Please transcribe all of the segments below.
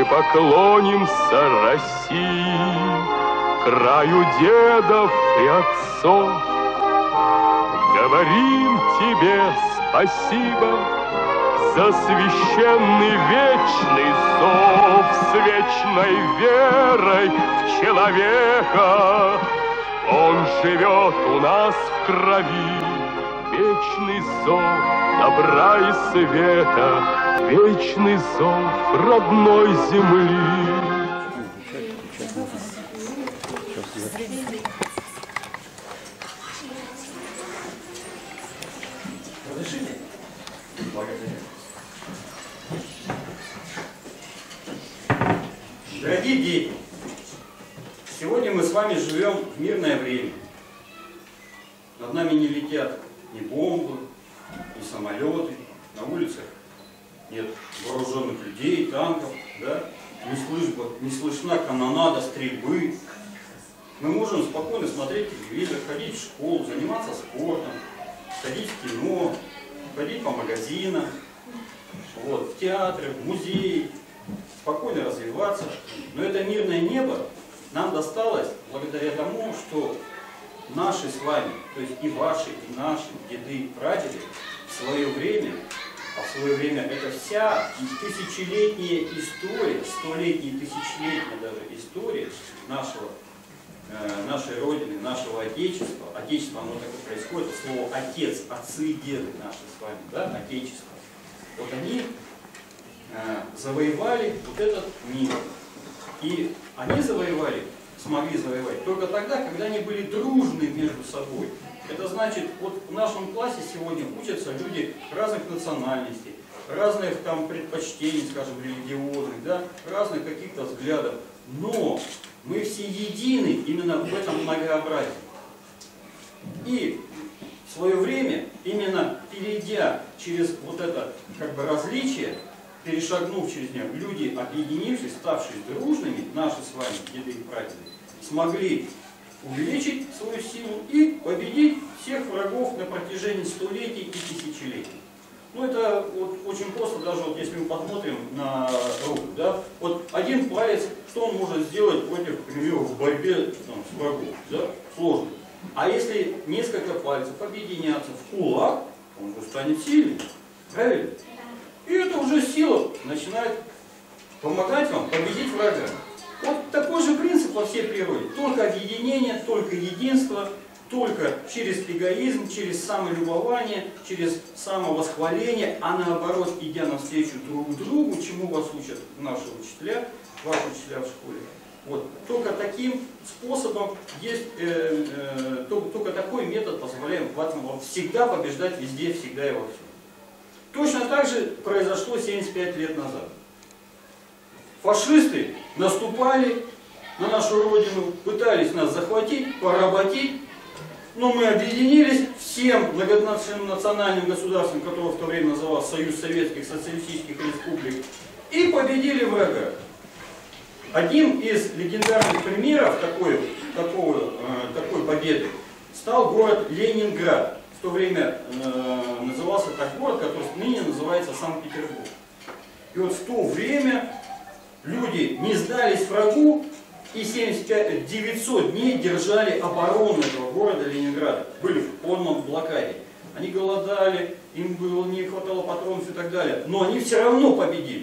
поклонимся России, краю дедов и отцов. Говорим тебе спасибо за священный вечный зов, с вечной верой в человека. Он живет у нас в крови, вечный зов добра и света, вечный зов родной земли. Дорогие дети, сегодня мы с вами живем в мирное время. Над нами не летят ни бомбы, ни самолеты, на улицах нет вооруженных людей, танков, да? Не слышна канонада, стрельбы. Мы можем спокойно смотреть телевизор, ходить в школу, заниматься спортом, ходить в кино, ходить по магазинам, вот, в театры, в музеи, спокойно развиваться. Но это мирное небо нам досталось благодаря тому, что наши с вами, то есть и ваши, и наши деды и прадеды в свое время, а в свое время это вся тысячелетняя история, столетняя, тысячелетняя даже история нашей Родины, нашего Отечества. Отечество, оно так и происходит, слово отец, отцы и деды наши с вами, да, Отечество. Вот они завоевали вот этот мир. И они смогли завоевать только тогда, когда они были дружны между собой. Это значит, вот в нашем классе сегодня учатся люди разных национальностей, разных там предпочтений, скажем, религиозных, да, разных каких-то взглядов. Но мы все едины именно в этом многообразии. И в свое время, именно перейдя через вот это как бы различие, перешагнув через него, люди, объединившись, ставшие дружными, наши с вами деды и прадеды, смогли увеличить свою силу и победить всех врагов на протяжении столетий и тысячелетий. Ну это вот очень просто, даже вот если мы посмотрим на руку, да, вот один палец, что он может сделать против, к примеру, в борьбе там, с врагом, да, сложно. А если несколько пальцев объединятся в кулак, он уже станет сильным, правильно? И это уже сила начинает помогать вам победить врага. Вот такой же принцип во всей природе. Только объединение, только единство, только через эгоизм, через самолюбование, через самовосхваление, а наоборот, идя навстречу друг другу, чему вас учат наши учителя, ваши учителя в школе. Вот. Только таким способом есть, только такой метод позволяет вам всегда побеждать везде, всегда и во всем. Точно так же произошло 75 лет назад. Фашисты наступали на нашу родину, пытались нас захватить, поработить, но мы объединились всем многонациональным государствам, которое в то время называлось Союз Советских Социалистических Республик, и победили врага. Одним из легендарных примеров такой победы стал город Ленинград. В то время назывался так город, который ныне называется Санкт-Петербург. И вот в то время люди не сдались врагу и 900 дней держали оборону этого города Ленинграда. Были в полном блокаде. Они голодали, им не хватало патронов и так далее. Но они все равно победили.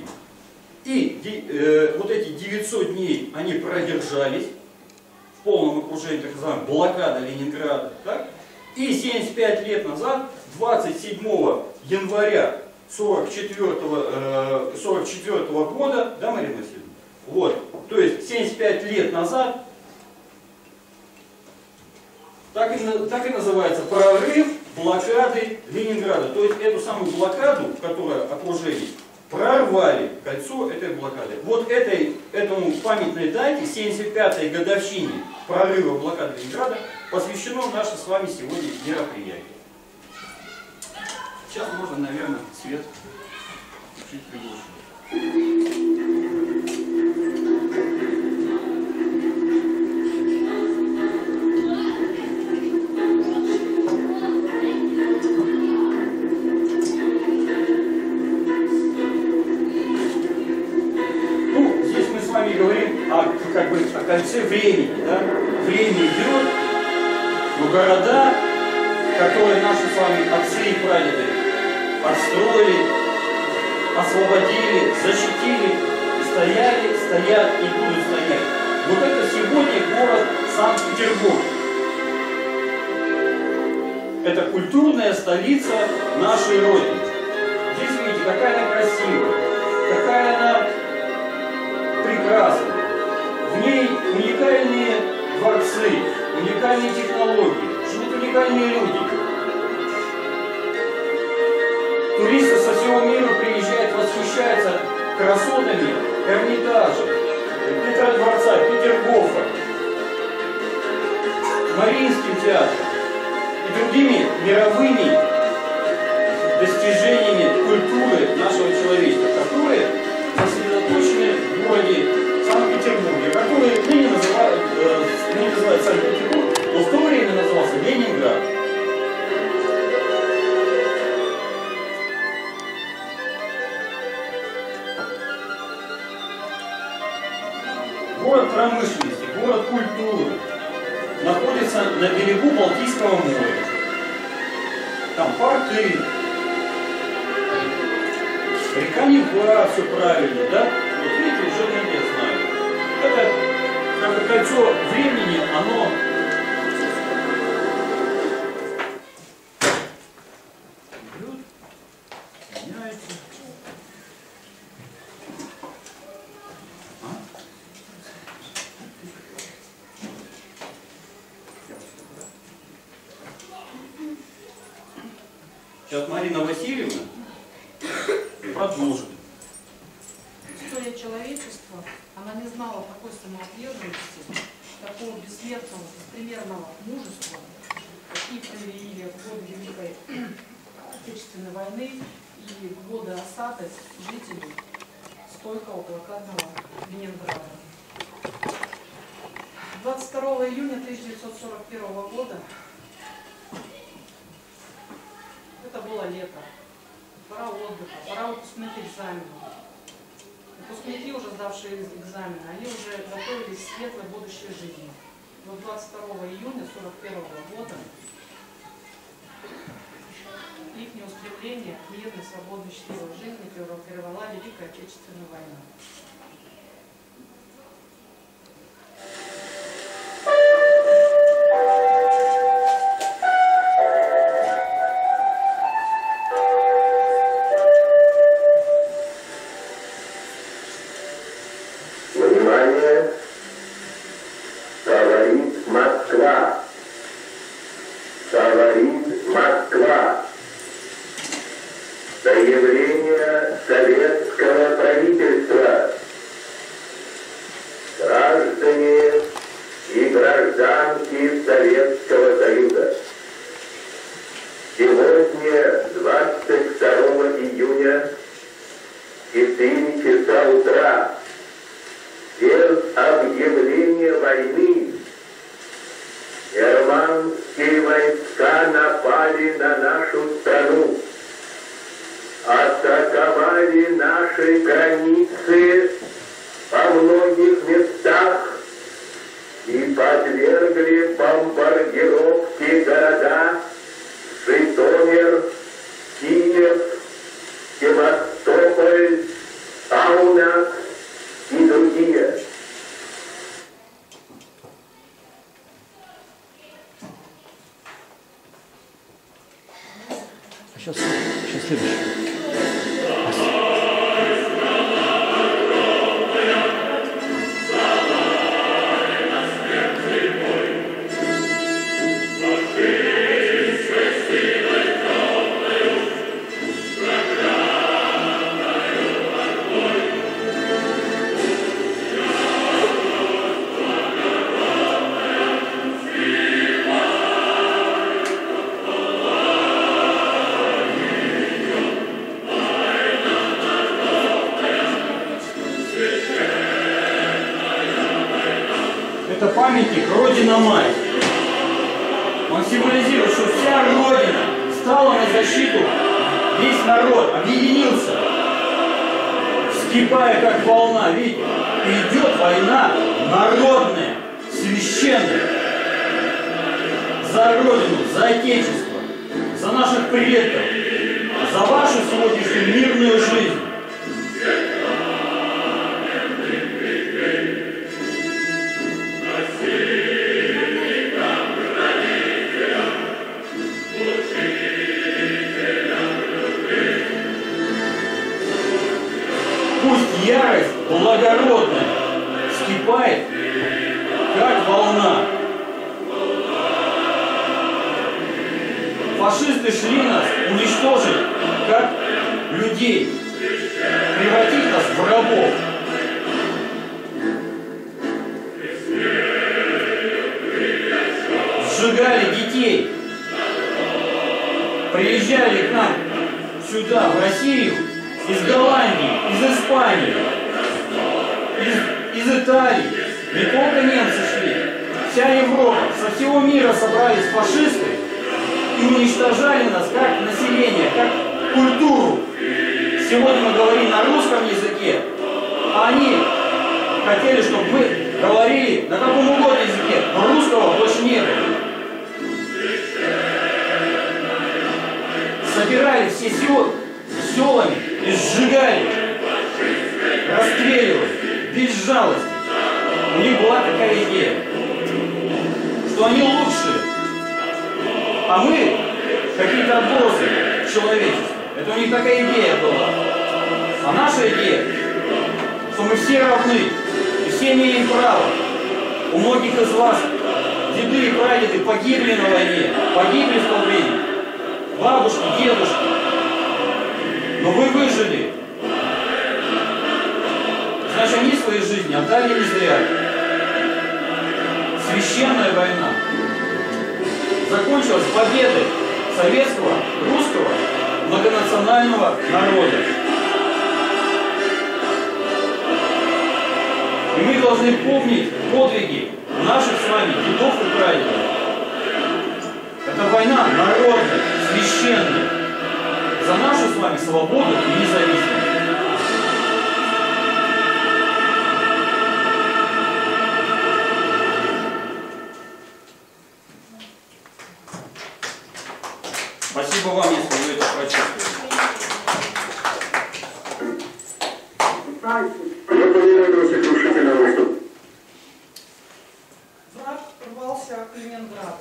И вот эти 900 дней они продержались в полном окружении, так называемой блокада Ленинграда. Так? И 75 лет назад, 27 января 1944 года, да, Марина Васильевна? Вот, то есть 75 лет назад, так и называется прорыв блокады Ленинграда. То есть эту самую блокаду, которая окружение, прорвали кольцо этой блокады. Вот этому памятной дате, 75-й годовщине прорыва блокады Ленинграда, посвящено наше с вами сегодня мероприятие. Сейчас можно, наверное, свет чуть приглушить. Ну, здесь говорим о, как бы, о кольце времени. Да? Время идет, но города, которые наши с вами отцы и прадеды отстроили, освободили, защитили, стояли, стоят и будут стоять. Вот это сегодня город Санкт-Петербург. Это культурная столица нашей Родины. Здесь видите, какая она красивая, какая она прекрасная. В ней уникальные дворцы, уникальные технологии, живут уникальные люди. Туристы со всего мира приезжают, восхищаются красотами Эрмитажа, Петродворца, Петергофа, Мариинским театром и другими мировыми достижениями культуры нашего человечества, которые сосредоточены в городе Санкт-Петербурге, который ныне называют Санкт-Петербург, но в то время назывался Ленинград. Город промышленности, город культуры, находится на берегу Балтийского моря. Там порты, река Нева, все правильно, да? Вот видите, уже многие знают. Это как кольцо времени, оно идет, меняется. Сейчас Марина Васильевна продолжит. История человечества, она не знала такой самоотверженности, такого бессмертного, беспримерного мужества, какие проявили в годы Великой Отечественной войны и в годы осады жителей стойкого блокадного Ленинграда. 22 июня 1941 года это было лето, пора отдыха, пора выпускных экзаменов. Выпускники, уже сдавшие экзамены, они уже готовились к светлой будущей жизни. Но 22 июня 1941 года их устремление к мирной, свободной, счастливой жизни прервала Великая Отечественная война. Заявление советского правительства. Граждане и гражданки Советского Союза. Сегодня, 22 июня, в 4 часа утра, без объявления войны, германские войска напали на нашу страну, атаковали наши границы во многих местах и подвергли бомбардировке города Житомир, Киев, Севастополь, Каунас и другие. Сейчас следующий. Это памятник Родина-Мать. Он символизирует, что вся Родина стала на защиту, весь народ объединился, вскипая как волна, видите, идет война народная, священная, за Родину, за Отечество, за наших предков, за вашу сегодняшнюю мирную жизнь. Пусть ярость благородная вскипает, как волна. Фашисты шли нас уничтожить, как людей, превратить нас в рабов. Сжигали детей, приезжали к нам сюда, в Россию, из Голландии, из Испании, из Италии. Не только немцы шли, вся Европа, со всего мира собрались фашисты и уничтожали нас как население, как культуру. Сегодня мы говорим на русском языке, а они хотели, чтобы мы говорили на каком угодно языке, но русского больше не было. Собирали все селами и сжигали, расстреливали, без жалости. У них была такая идея, что они лучшие, а мы какие-то отбросы человечества. Это у них такая идея была. А наша идея, что мы все равны, и все имеем право. У многих из вас деды и прадеды погибли на войне, погибли в то время. Бабушки, дедушки. Но вы выжили. Значит, они свои жизни отдали не зря. Священная война закончилась победой советского, русского, многонационального народа. И мы должны помнить подвиги наших с вами дедов и прадедов. Это война народная, священная, за нашу с вами свободу и независимость. Спасибо вам, если вы это почувствовали. Враг рвался к Ленинграду.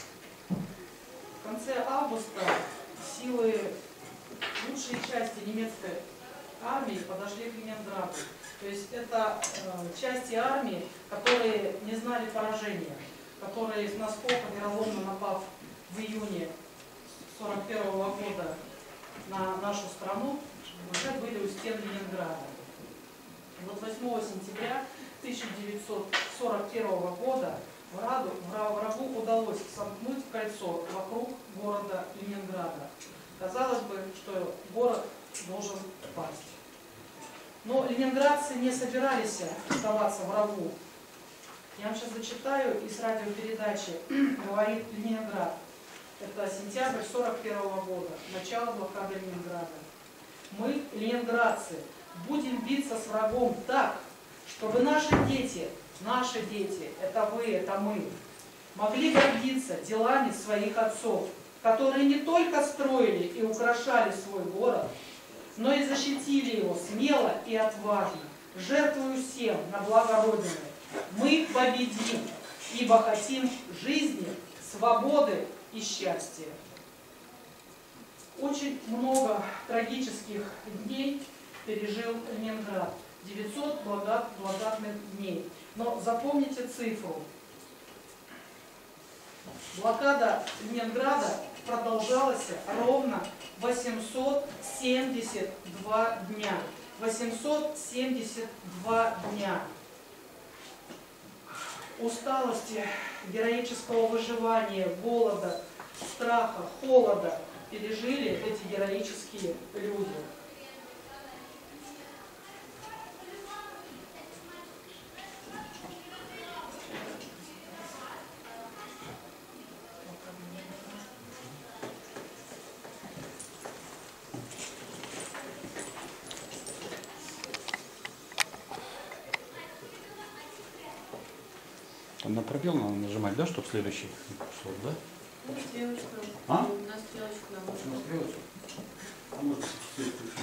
В конце августа силы лучшей части немецкой армии подошли к Ленинграду. То есть это части армии, которые не знали поражения, которые насколько вероломно напав в июне 1941 года на нашу страну, уже были у стен Ленинграда. Вот 8 сентября 1941 года врагу удалось сомкнуть кольцо вокруг города Ленинграда. Казалось бы, что город должен пасть. Но ленинградцы не собирались сдаваться врагу. Я вам сейчас зачитаю из радиопередачи «Говорит Ленинград». Это сентябрь 1941 года, начало блокады Ленинграда. Мы, ленинградцы, будем биться с врагом так, чтобы наши дети, это вы, это мы, могли гордиться делами своих отцов, которые не только строили и украшали свой город, но и защитили его смело и отважно, жертвуя всем на благо Родины. Мы победим, ибо хотим жизни, свободы и счастья. Очень много трагических дней пережил Ленинград. 900 благодатных дней. Но запомните цифру. Блокада Ленинграда продолжалась ровно 872 дня. 872 дня. Усталости, героического выживания, голода, страха, холода пережили эти героические люди. Там на пробел надо нажимать, да, чтобы следующий шел, да? Стрелочку. А? На стрелочку нам На нужно. стрелочку. А может, теперь пишем.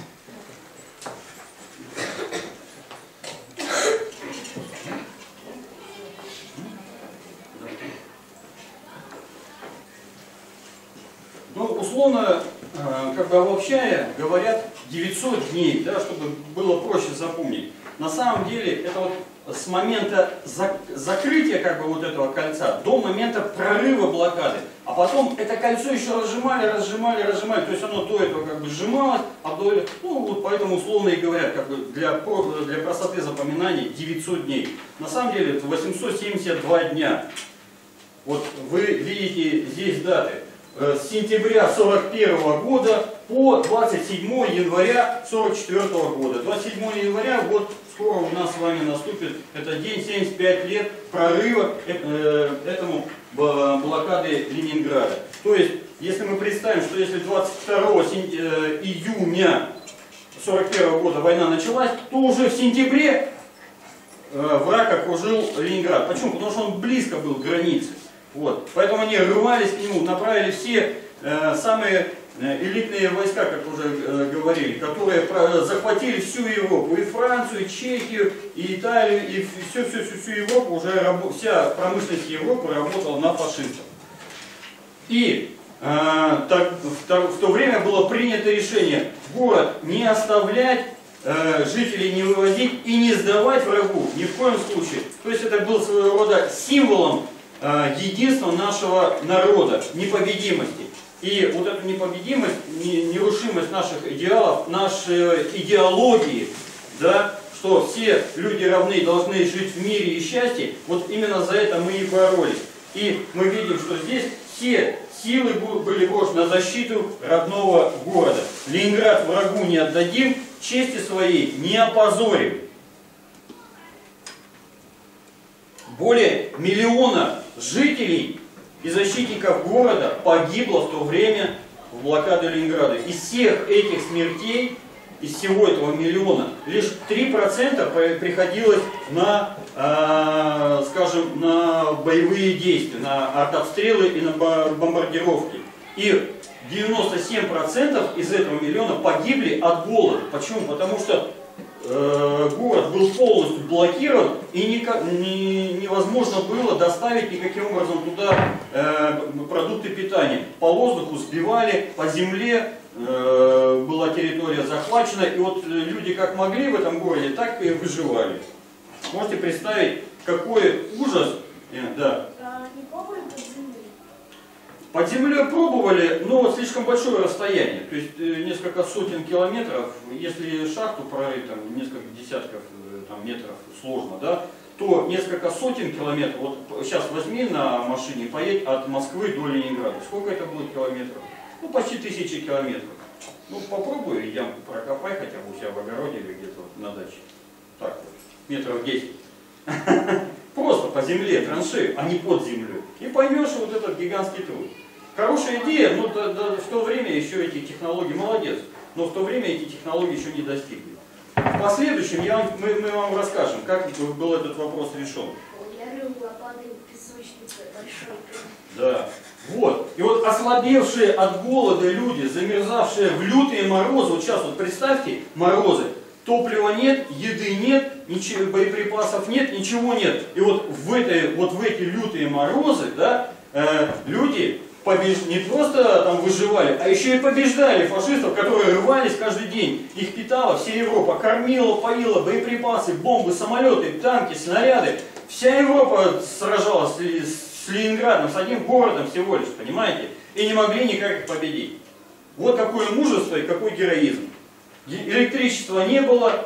Ну, условно, как бы обобщая, говорят 900 дней, да, чтобы было проще запомнить. На самом деле, это вот с момента закрытия как бы вот этого кольца до момента прорыва блокады. А потом это кольцо еще разжимали. То есть оно до этого как бы сжималось, а до этого, ну вот поэтому условно и говорят, как бы для простоты запоминания 900 дней. На самом деле это 872 дня. Вот вы видите здесь даты. С сентября 41 года по 27 января 44 года. 27 января вот скоро у нас с вами наступит этот день, 75 лет прорыва этому блокады Ленинграда. То есть, если мы представим, что если 22 июня 41 года война началась, то уже в сентябре враг окружил Ленинград. Почему? Потому что он близко был к границе. Вот. Поэтому они рвались к нему, направили все самые элитные войска, как уже говорили, которые захватили всю Европу, и Францию, и Чехию, и Италию, и всю Европу, уже вся промышленность Европы работала на фашистов. И в то время было принято решение город не оставлять, жителей не вывозить и не сдавать врагу, ни в коем случае. То есть это был своего рода символом единства нашего народа, непобедимости. И вот эту непобедимость, нерушимость наших идеалов, нашей идеологии, да, что все люди равны, должны жить в мире и счастье, вот именно за это мы и боролись. И мы видим, что здесь все силы были брошены на защиту родного города. Ленинград врагу не отдадим, чести своей не опозорим. Более 1 миллиона жителей и защитников города погибло в то время в блокаде Ленинграда. Из всех этих смертей, из всего этого 1 миллиона, лишь 3% приходилось на, скажем, на боевые действия, на артобстрелы и на бомбардировки. И 97% из этого 1 миллиона погибли от голода. Почему? Потому что город был полностью блокирован и невозможно было доставить никаким образом туда продукты питания. По воздуху сбивали, по земле была территория захвачена, и вот люди как могли в этом городе, так и выживали. Можете представить, какой ужас. Да. Не пробовали под землей? Под землей пробовали, но вот слишком большое расстояние, то есть несколько сотен километров, если шахту прорыть, там, несколько десятков там, метров сложно, да, то несколько сотен километров, вот сейчас возьми на машине, поедь от Москвы до Ленинграда, сколько это будет километров? Ну почти 1000 километров. Ну попробуй ямку прокопай хотя бы у себя в огороде или где-то вот на даче, так вот, метров 10. Просто по земле, траншею, а не под землей. И поймешь вот этот гигантский труд. Хорошая идея, но в то время еще эти технологии, молодец, но в то время эти технологии еще не достигли. В последующем мы вам расскажем, как был этот вопрос решен. Я рыл лопатой песочницы большой. Да. Вот. И вот ослабевшие от голода люди, замерзавшие в лютые морозы, вот сейчас вот представьте морозы, топлива нет, еды нет, ничего, боеприпасов нет, ничего нет. И вот в эти лютые морозы, да, люди не просто там выживали, а еще и побеждали фашистов, которые рвались каждый день. Их питала вся Европа, кормила, поила, боеприпасы, бомбы, самолеты, танки, снаряды. Вся Европа сражалась с Ленинградом, с одним городом всего лишь, понимаете? И не могли никак их победить. Вот какое мужество и какой героизм. Электричества не было,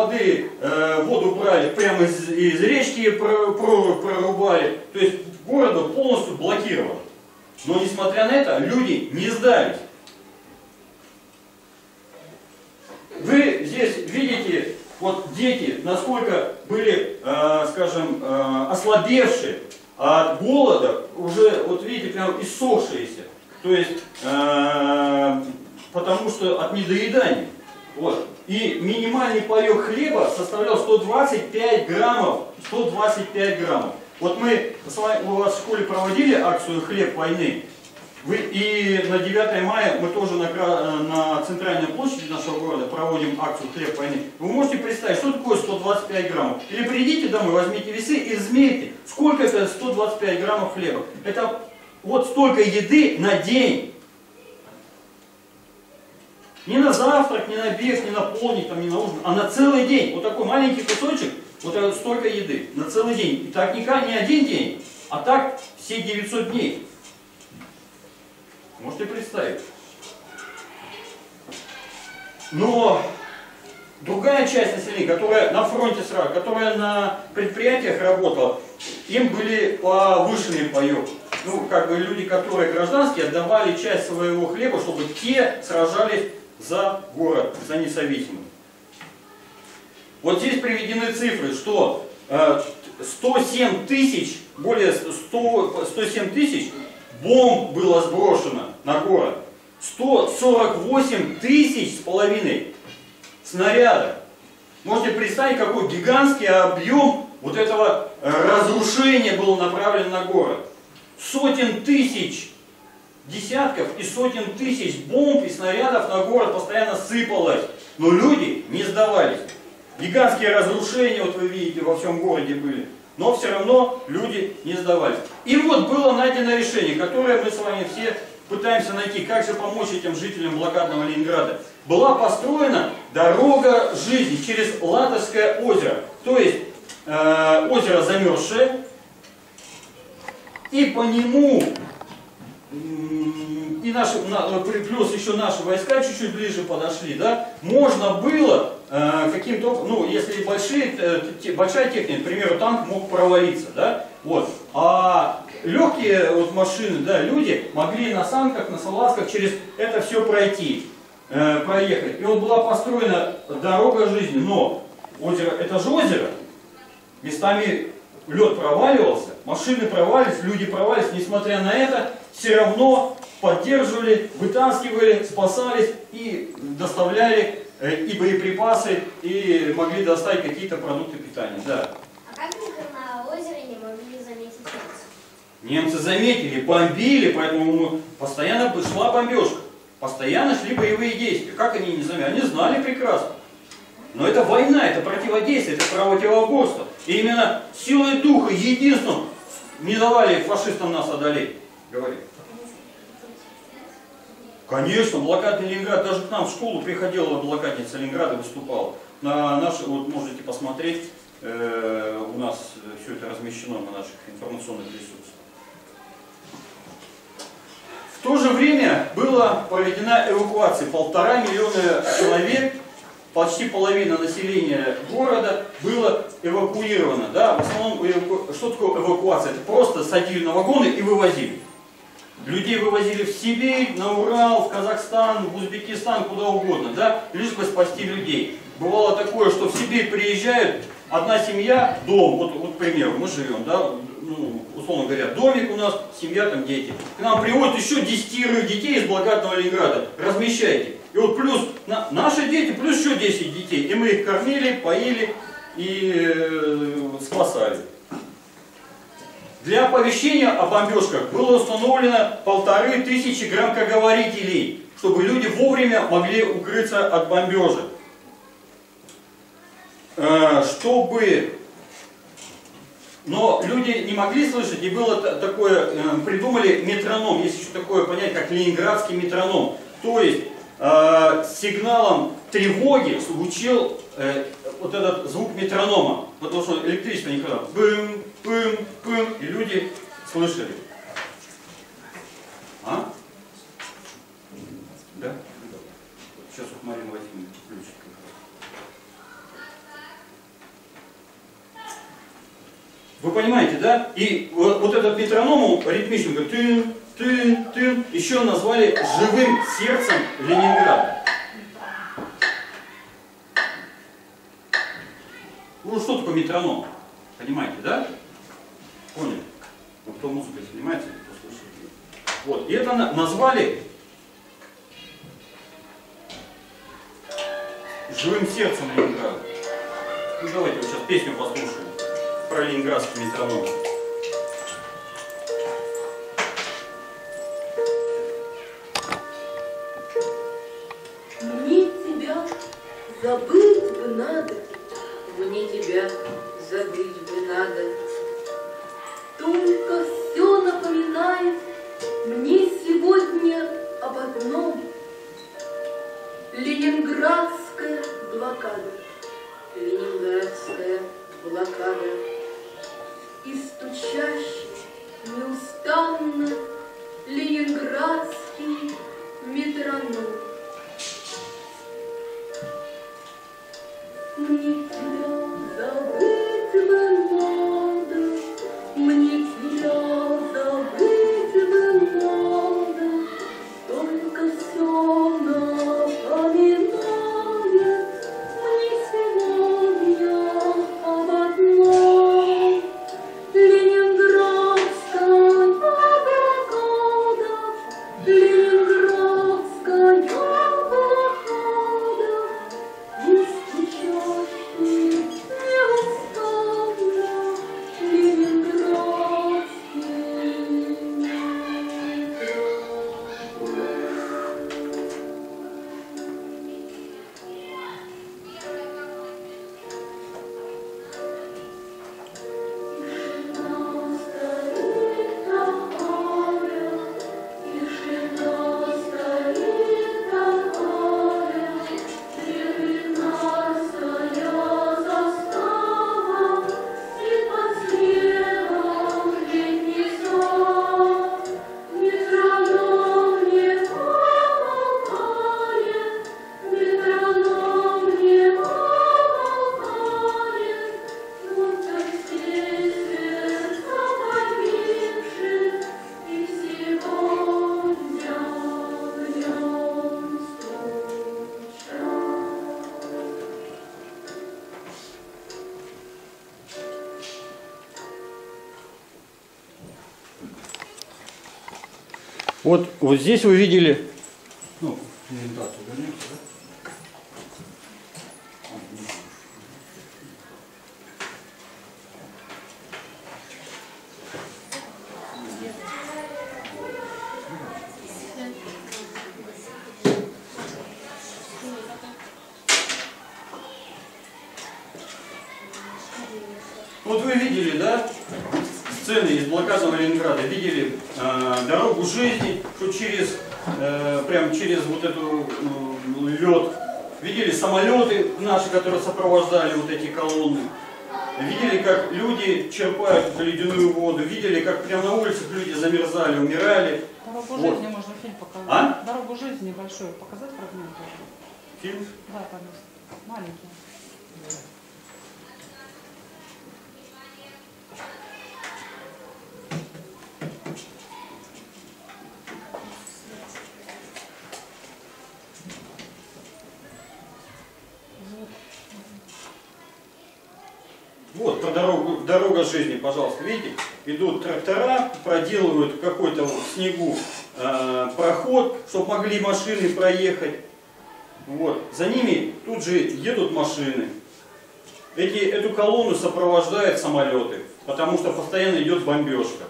воду брали прямо из речки, прорубали. То есть город был полностью блокирован. Но несмотря на это, люди не сдались. Вы здесь видите, вот дети, насколько были, скажем, ослабевшие от голода, уже, вот видите, прям иссохшиеся. То есть, потому что от недоедания. Вот. И минимальный паек хлеба составлял 125 граммов. 125 граммов. Вот мы с вами, у вас в школе проводили акцию «Хлеб войны». И на 9 мая мы тоже на центральной площади нашего города проводим акцию «Хлеб войны». Вы можете представить, что такое 125 граммов? Или придите домой, возьмите весы и измерьте, сколько это 125 граммов хлеба. Это вот столько еды на день. Не на завтрак, не на обед, не на полдник, там, не на ужин, а на целый день. Вот такой маленький кусочек, вот это столько еды на целый день. И так не один день, а так все 900 дней. Можете представить. Но другая часть населения, которая на фронте сразу, которая на предприятиях работала, им были повышенные паёки. Ну, как бы люди, которые гражданские, отдавали часть своего хлеба, чтобы те сражались за город, за независимость. Вот здесь приведены цифры, что 107 тысяч, более 107 тысяч бомб было сброшено на город. 148 тысяч с половиной снарядов. Можете представить, какой гигантский объем вот этого разрушения был направлен на город. Сотен тысяч, десятков и сотен тысяч бомб и снарядов на город постоянно сыпалось. Но люди не сдавались. Гигантские разрушения, вот вы видите, во всем городе были. Но все равно люди не сдавались. И вот было найдено решение, которое мы с вами все пытаемся найти, как же помочь этим жителям блокадного Ленинграда. Была построена дорога жизни через Латышское озеро. То есть озеро замерзшее. И по нему, и наши, плюс еще наши войска чуть-чуть ближе подошли, да, можно было каким-то, ну, если большая техника, к примеру, танк мог провалиться, да, вот, а легкие вот машины, да, люди могли на санках, на салазках через это все пройти, проехать. И вот была построена дорога жизни, но озеро, это же озеро, местами лед проваливался, машины провалились, люди провалились, несмотря на это, все равно поддерживали, вытаскивали, спасались и доставляли и боеприпасы, и могли доставить какие-то продукты питания. Да. А как на озере не могли заметить немцы? Немцы заметили, бомбили, поэтому постоянно шла бомбежка. Постоянно шли боевые действия. Как они не заметили? Они знали прекрасно. Но это война, это противодействие, это противоборство. И именно силой духа, единством не давали фашистам нас одолеть. Говорит. Конечно, блокадный Ленинград, даже к нам в школу приходила блокадница Ленинграда, выступала. На наши, вот можете посмотреть, у нас все это размещено на наших информационных ресурсах. В то же время была проведена эвакуация. 1,5 миллиона человек, почти половина населения города было эвакуировано. Да? В основном, что такое эвакуация? Это просто садили на вагоны и вывозили. Людей вывозили в Сибирь, на Урал, в Казахстан, в Узбекистан, куда угодно, да, лишь бы спасти людей. Бывало такое, что в Сибирь приезжают, одна семья, дом, вот к примеру, мы живем, да, ну, условно говоря, домик у нас, семья, там дети. К нам приводят еще 10 детей из блокадного Ленинграда, размещайте. И вот плюс наши дети, плюс еще 10 детей. И мы их кормили, поили и спасали. Для оповещения о бомбежках было установлено 1500 громкоговорителей, чтобы люди вовремя могли укрыться от бомбежек. Но люди не могли слышать, и было такое, придумали метроном, есть еще такое понятие, как ленинградский метроном. То есть сигналом тревоги звучал вот этот звук метронома, потому что электричество не хватало. Бым, пым, пым, и люди слышали. А? Да? Сейчас вот Марина Васильевна включит. Вы понимаете, да? И вот этот метроном ритмичный, как тын, тын, тын, еще назвали живым сердцем Ленинграда. Ну что такое метроном? Понимаете, да? Поняли? Вот кто музыкой занимается, кто слышит. Вот, и это назвали живым сердцем Ленинграда. Ну давайте вот сейчас песню послушаем про ленинградский метроном. мне тебя забыть бы надо. Только все напоминает мне сегодня об одном. Ленинградская блокада, Ленинградская блокада. И стучащий неустанно ленинградский метроном. Мне тебя забыть бы надо, мне тебя забыть бы надо, только все напоминает мне сегодня об одном. Ленинградская блокада, Ленинградская блокада, не стучащий неустанно ленинградский Вот здесь вы видели, ну, презентацию вернемся, да? Вот вы видели, да, сцены из блокадного Ленинграда, видели дорогу жизни, что через, прям через вот эту лед, видели самолеты наши, которые сопровождали вот эти колонны, видели, как люди черпают эту ледяную воду, видели, как прямо на улицах люди замерзали, умирали. Дорогу вот. жизни можно фильм показать. А? Дорогу жизни большой показать фрагмент тоже. Фильм? Да, пожалуйста. Маленький. Вот, про дорога жизни, пожалуйста, видите, идут трактора, проделывают какой-то в снегу проход, чтобы могли машины проехать. Вот. За ними тут же едут машины. Эту колонну сопровождают самолеты, потому что постоянно идет бомбежка.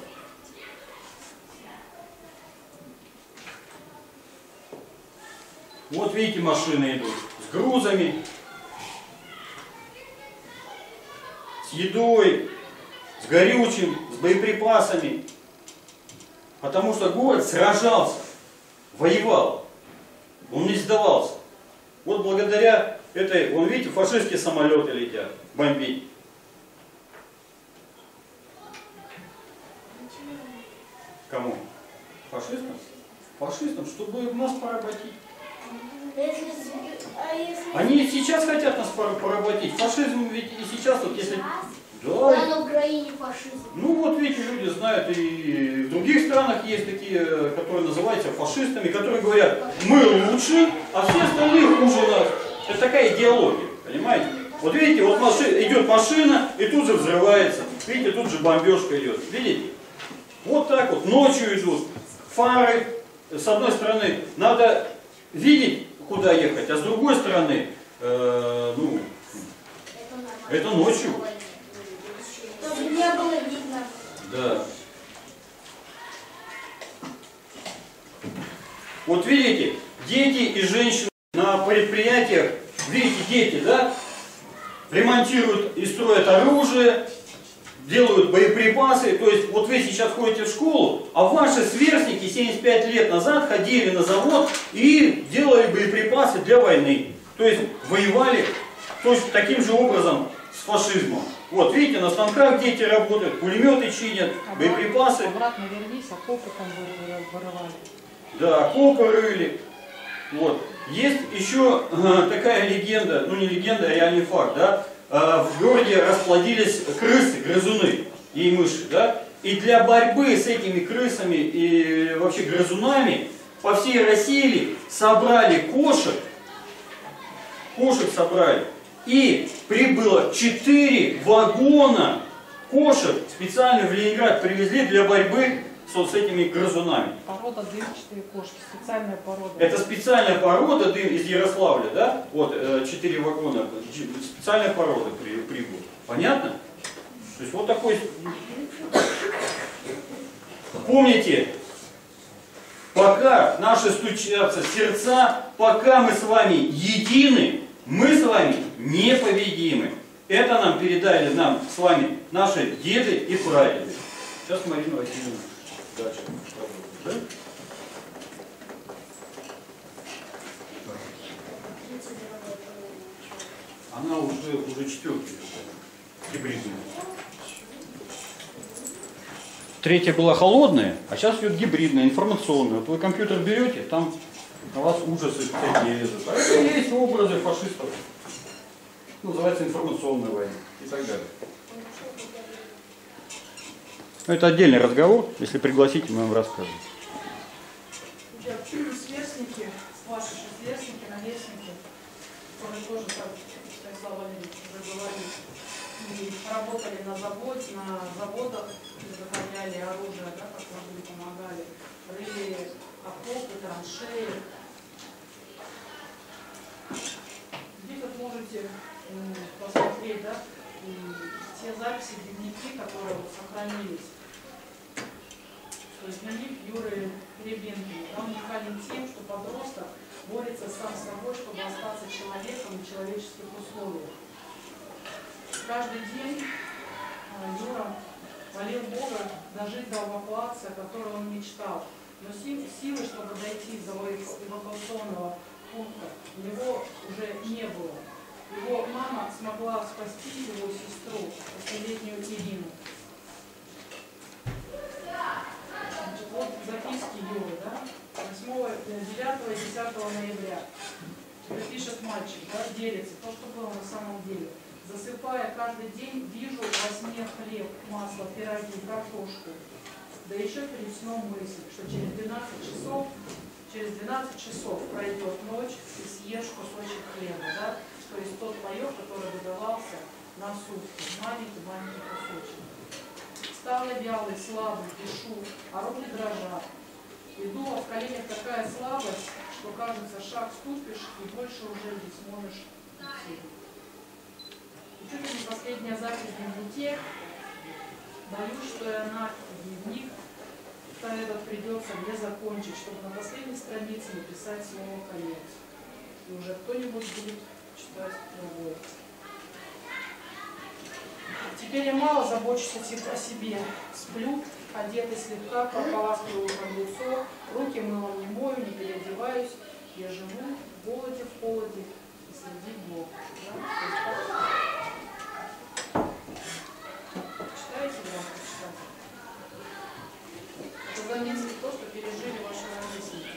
Вот видите, машины идут с грузами, с едой, с горючим, с боеприпасами. Потому что город сражался, воевал, он не сдавался. Вот благодаря этой, вон видите, фашистские самолеты летят, бомбить. Кому? Фашистам? Фашистам, чтобы нас поработить. Они сейчас хотят нас поработить. Фашизм ведь и сейчас, вот если... Да. На Украине фашизм. Ну вот видите, люди знают, и в других странах есть такие, которые называются фашистами, которые говорят, мы лучше, а все остальные хуже нас. Это такая идеология, понимаете? Вот видите, вот идет машина, и тут же взрывается. Видите, тут же бомбежка идет. Видите? Вот так вот, ночью идут. Фары, с одной стороны, надо видеть, куда ехать, а с другой стороны, ну, это ночью. Чтобы не было видно. Да. Вот видите, дети и женщины на предприятиях, видите, дети, да, ремонтируют ремонтируют и строят оружие, делают боеприпасы. То есть вот вы сейчас ходите в школу, а ваши сверстники 75 лет назад ходили на завод и делали боеприпасы для войны. То есть воевали таким же образом с фашизмом. Вот видите, на станках дети работают, пулеметы чинят, боеприпасы. Обратно вернись, окопы там воровали. Да, окопы рыли. Вот. Есть еще такая легенда, ну не легенда, а реальный факт, да? В городе расплодились крысы, грызуны и мыши, да? И для борьбы с этими крысами и вообще грызунами по всей России собрали кошек собрали, и прибыло 4 вагона кошек, специально в Ленинград привезли для борьбы с этими грызунами. Порода дымчатые кошки, специальная порода. Это специальная порода дым из Ярославля, да? Вот 4 вагона, специальная порода прибыла. Понятно? То есть вот такой. Помните, пока наши стучатся сердца, пока мы с вами едины, мы с вами непобедимы. Это нам передали с вами наши деды и прадеды. Сейчас Марина Васильевна дальше. Да? Она уже четвертая. Гибридная. Третья была холодная, а сейчас идет гибридная, информационная. Вот вы компьютер берете, там на вас ужасы такие лезут. А это есть образы фашистов. Называется информационная война и так далее. Это отдельный разговор. Если пригласите, мы вам расскажем. Сверстники, ваши сверстники, ровесники, которые тоже, как Станислав Валерьевич уже говорил, работали на заводах, изготовляли оружие, да, как вам помогали, рыли окопы, траншеи. Здесь вот можете посмотреть, да, те записи, дневники, которые вот сохранились. То есть дневник Юры Ребенкина, он уникален тем, что подросток борется сам с собой, чтобы остаться человеком в человеческих условиях. Каждый день Юра молил Бога дожить до эвакуации, о которой он мечтал. Но силы, чтобы дойти до эвакуационного пункта, у него уже не было. Его мама смогла спасти его сестру, 8-летнюю Ирину. Значит, вот записки Юры, да? 9 и 10 ноября. Пишет мальчик, да, делится, то, что было на самом деле. Засыпая каждый день, вижу во сне хлеб, масло, пироги, картошку. Да еще перед сном мысль, что через 12 часов пройдет ночь и съешь кусочек хлеба, да? То есть тот паек, который выдавался на сутки, маленький кусочек. Стала вялой, слабой, дышу, а руки дрожат. Иду, а в коленях такая слабость, что кажется, шаг ступишь и больше уже не сможешь идти. И чуть ли не последняя запись в дневнике. Боюсь, что и она, дневник, этот придется мне закончить, чтобы на последней странице написать слово «конец». И уже кто-нибудь будет читать другое. Теперь я мало забочусь о себе. Сплю, одетый слегка, прополаскиваю под лицо, руки мылом не мою, не переодеваюсь. Я живу в голоде, в холоде и среди блок. Да? Читаете, да, прочитать? Это заметьте то, что пережили ваши ровесники.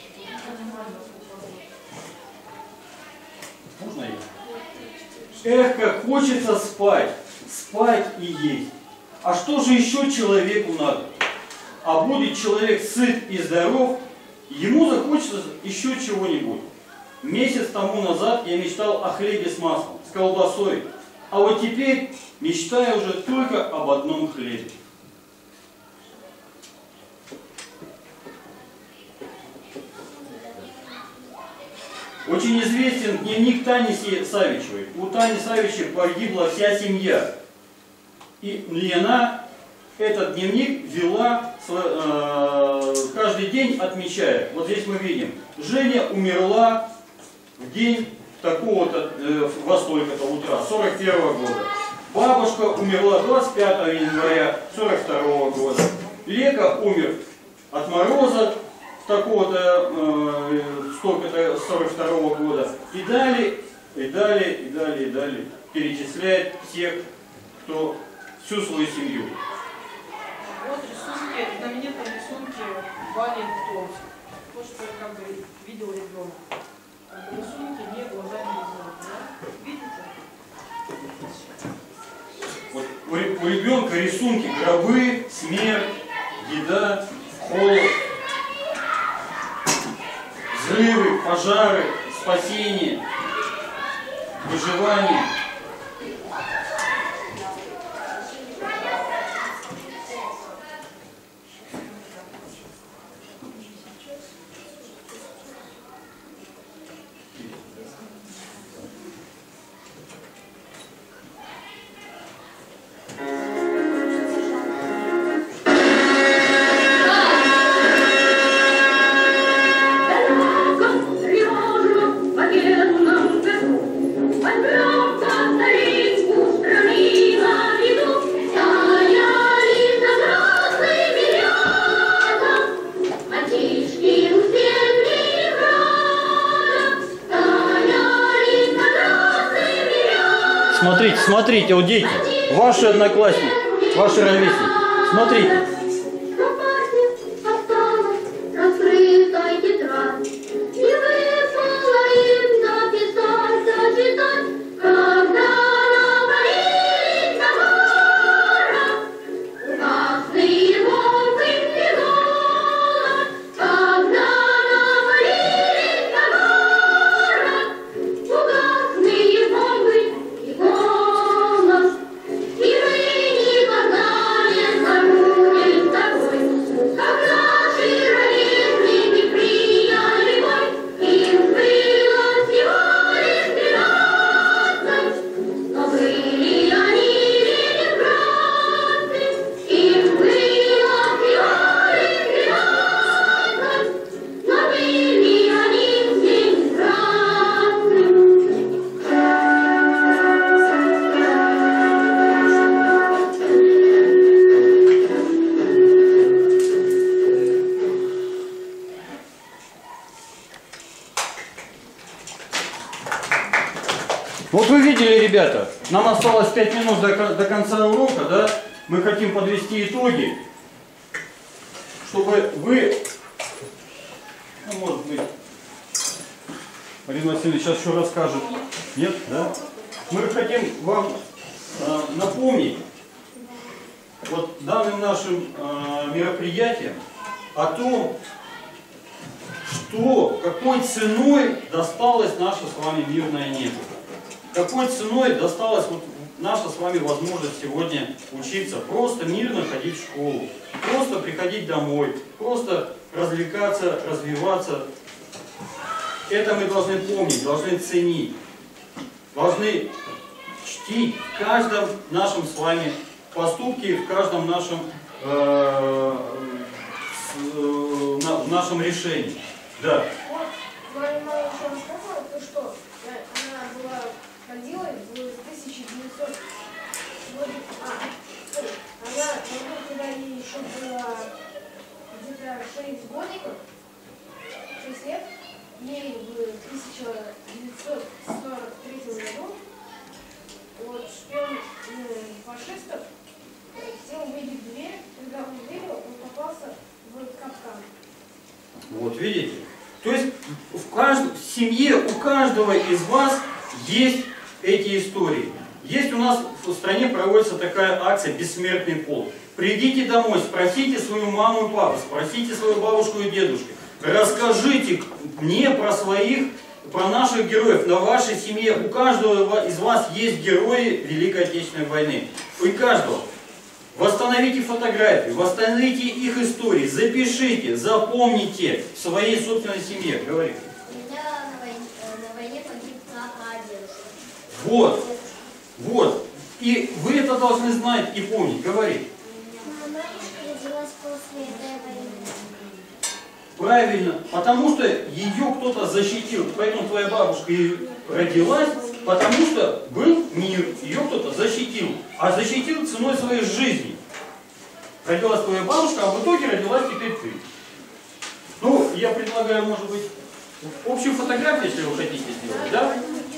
Можно я? Эх, как хочется спать. Спать и есть. А что же еще человеку надо? А будет человек сыт и здоров, ему захочется еще чего-нибудь. Месяц тому назад я мечтал о хлебе с маслом, с колбасой. А вот теперь мечтаю уже только об одном хлебе. Очень известен дневник Тани Савичевой. У Тани Савичевой погибла вся семья. И Лена этот дневник вела каждый день, отмечая. Вот здесь мы видим, Женя умерла в день такого-то, во столько-то утра, 41-го года. Бабушка умерла 25 января 42-го года. Лека умер от мороза такого-то, столько-то 42-го года. И далее, и далее, и далее, и далее перечисляет всех, кто всю свою семью. Вот рисунки, знаменитые рисунки Вали Томс. То, что как бы видел ребенок. Рисунки не глазами рисунок, да? Видите? Вот у ребенка рисунки: гробы, смерть, еда, холод, взрывы, пожары, спасение, выживание. Смотрите, смотрите, вот дети, ваши одноклассники, ваши ровесники, смотрите. Вот вы видели, ребята, нам осталось 5 минут до конца урока, да? Мы хотим подвести итоги, чтобы вы, ну, может быть, Марина Васильевна сейчас еще расскажет. Нет, да? Мы хотим вам напомнить вот данным нашим мероприятием о том, что какой ценой досталось наше с вами мирное небо. Какой ценой досталась вот наша с вами возможность сегодня учиться, просто мирно ходить в школу, просто приходить домой, просто развлекаться, развиваться. Это мы должны помнить, должны ценить, должны чтить в каждом нашем с вами поступке, в каждом нашем, нашем решении. Да. Вот, моя мама еще рассказывала, то, что она была ходила в 1900 она, когда ей еще было где-то 6 годиков, 6 лет, ей в 1943 году вот шпион фашистов хотел выбить дверь, когда он выбил, он попался в капкан. Вот видите? То есть в семье у каждого из вас есть эти истории. Есть у нас в стране проводится такая акция «Бессмертный полк». Придите домой, спросите свою маму и папу, спросите свою бабушку и дедушку. Расскажите мне про наших героев. На вашей семье у каждого из вас есть герои Великой Отечественной войны. У каждого. Восстановите фотографии, восстановите их истории, запишите, запомните в своей собственной семье. Говори. У меня на войне погиб дедушка. Вот, вот. И вы это должны знать и помнить. Говори. Моя бабушка родилась после этой войны. Правильно, потому что ее кто-то защитил, поэтому твоя бабушка и родилась, потому что был мир, ее кто-то защитил, а защитил ценой своей жизни. Родилась твоя бабушка, а в итоге родилась теперь ты. Ну, я предлагаю, может быть, общую фотографию, если вы хотите сделать, да?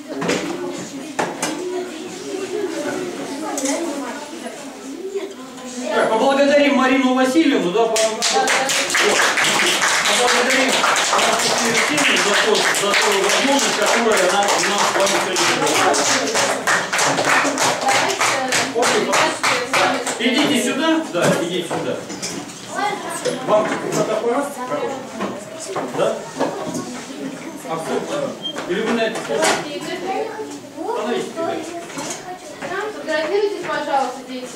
Так, поблагодарим Марину Васильевну, да, поблагодарим нашу Кристину за ту возможность, которую она нам с вами сегодня. Идите сюда, да, идите сюда. Вам фотоаппарат? Да? А кто? Или вы на это? Становитесь. Фотографируйтесь, пожалуйста, дети.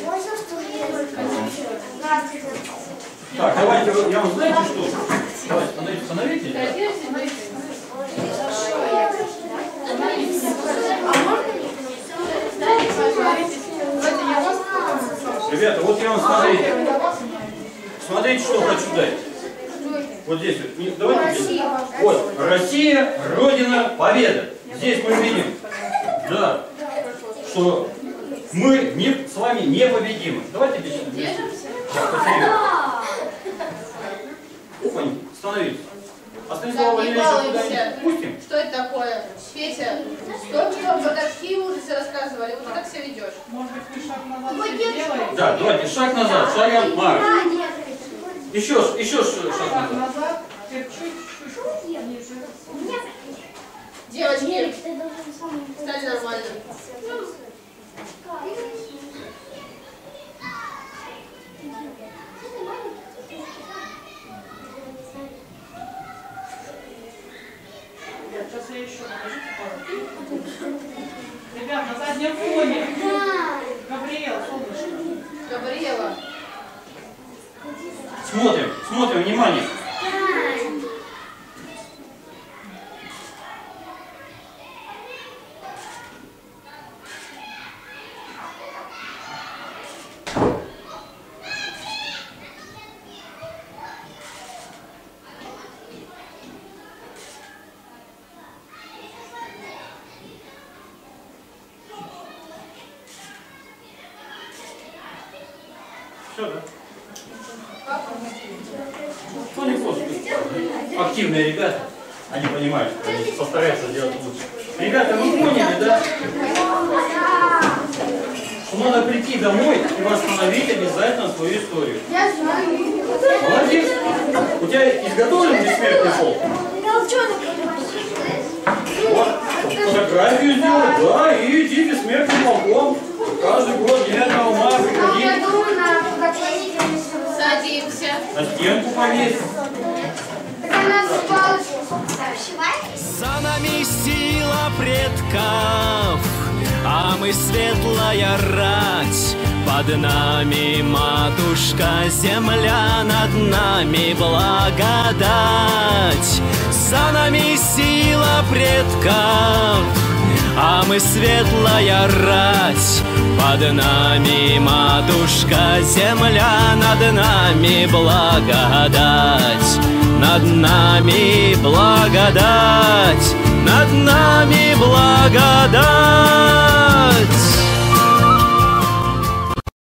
Так, давайте, я вам знаете что? Давайте, становитесь. Фотографируйтесь, дети. Ребята, вот я вам смотрите, что хочу дать. Вот здесь вот, давайте здесь. Вот, Россия, Родина, Победа. Здесь мы видим, да, что мы с вами непобедимы. Давайте здесь. Опа, становитесь. А Станислава Валерьевича куда-нибудь пустим? Что это такое? Петя, только что про такие ужасы рассказывали, вот ты как себя ведешь? Может быть, вы шаг назад сделаете? Да, давайте, шаг назад, шагом марш. Еще шаг Шаг назад. назад, теперь чуть-чуть ниже. Девочки, стали нормально. Сейчас я еще покажите пару. Ребят, на заднем фоне. Габриэла, солнышко. Габриэла. Смотрим, внимание. Все, да? Ну, не просто. Активные ребята, они понимают, что они постараются сделать лучше. Ребята, вы поняли, да? Что надо прийти домой и восстановить обязательно свою историю. Я знаю. Молодец. У тебя изготовлен бессмертный полк? Вот, фотографию сделать, да, и иди бессмертным полком. Каждый год 9 мая приходи. Садимся. На стенку повесь. За нами сила предков, а мы светлая рать. Под нами матушка земля, над нами благодать. За нами сила предков, а мы светлая рать. Под нами матушка земля, над нами благодать. Над нами благодать, над нами благодать.